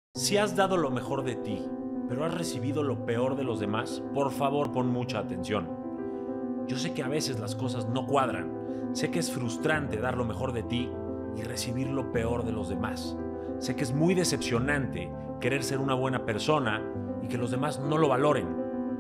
Si has dado lo mejor de ti, pero has recibido lo peor de los demás, por favor pon mucha atención. Yo sé que a veces las cosas no cuadran, sé que es frustrante dar lo mejor de ti y recibir lo peor de los demás. Sé que es muy decepcionante querer ser una buena persona y que los demás no lo valoren.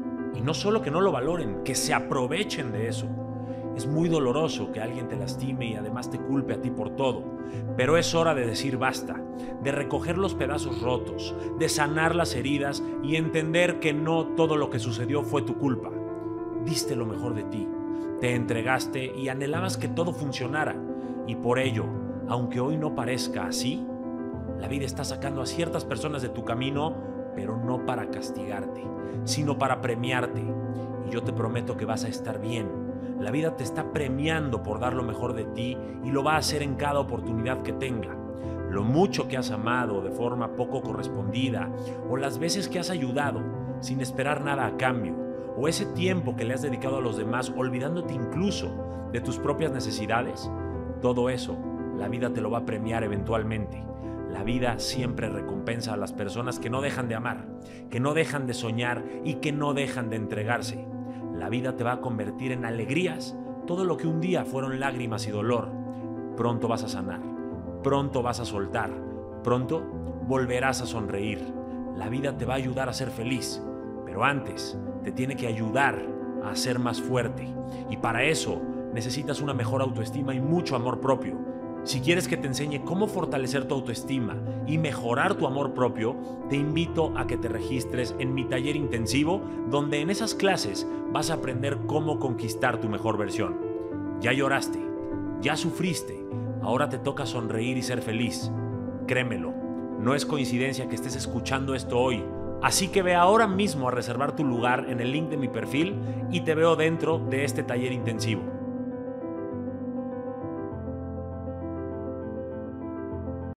Y no solo que no lo valoren, que se aprovechen de eso. Es muy doloroso que alguien te lastime y además te culpe a ti por todo, pero es hora de decir basta, de recoger los pedazos rotos, de sanar las heridas y entender que no todo lo que sucedió fue tu culpa. Diste lo mejor de ti, te entregaste y anhelabas que todo funcionara, y por ello, aunque hoy no parezca así, la vida está sacando a ciertas personas de tu camino, pero no para castigarte, sino para premiarte. Y yo te prometo que vas a estar bien. La vida te está premiando por dar lo mejor de ti y lo va a hacer en cada oportunidad que tenga. Lo mucho que has amado de forma poco correspondida, o las veces que has ayudado sin esperar nada a cambio, o ese tiempo que le has dedicado a los demás olvidándote incluso de tus propias necesidades, todo eso la vida te lo va a premiar eventualmente. La vida siempre recompensa a las personas que no dejan de amar, que no dejan de soñar y que no dejan de entregarse. La vida te va a convertir en alegrías todo lo que un día fueron lágrimas y dolor. Pronto vas a sanar, pronto vas a soltar, pronto volverás a sonreír. La vida te va a ayudar a ser feliz, pero antes te tiene que ayudar a ser más fuerte. Y para eso necesitas una mejor autoestima y mucho amor propio. Si quieres que te enseñe cómo fortalecer tu autoestima y mejorar tu amor propio, te invito a que te registres en mi taller intensivo, donde en esas clases vas a aprender cómo conquistar tu mejor versión. Ya lloraste, ya sufriste, ahora te toca sonreír y ser feliz. Créemelo, no es coincidencia que estés escuchando esto hoy. Así que ve ahora mismo a reservar tu lugar en el link de mi perfil y te veo dentro de este taller intensivo.